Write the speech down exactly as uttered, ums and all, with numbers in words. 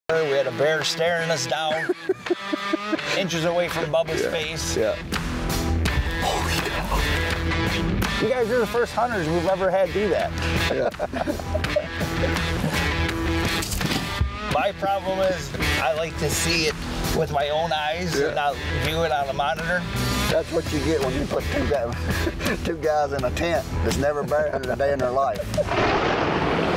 We had a bear staring us down, inches away from Bubba's yeah. face. Yeah. Holy cow. You guys are the first hunters we've ever had do that. Yeah. My problem is I like to see it with my own eyes yeah. and not view it on a monitor. That's what you get when you put two guys, two guys in a tent that's never bear hunted a day in their life.